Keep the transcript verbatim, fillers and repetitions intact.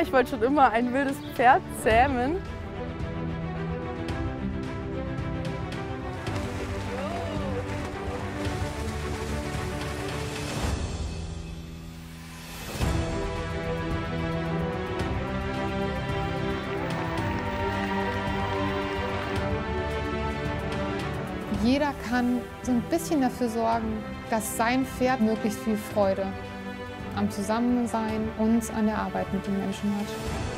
Ich wollte schon immer ein wildes Pferd zähmen. Jeder kann so ein bisschen dafür sorgen, dass sein Pferd möglichst viel Freude am Zusammensein und an der Arbeit mit den Menschen hat.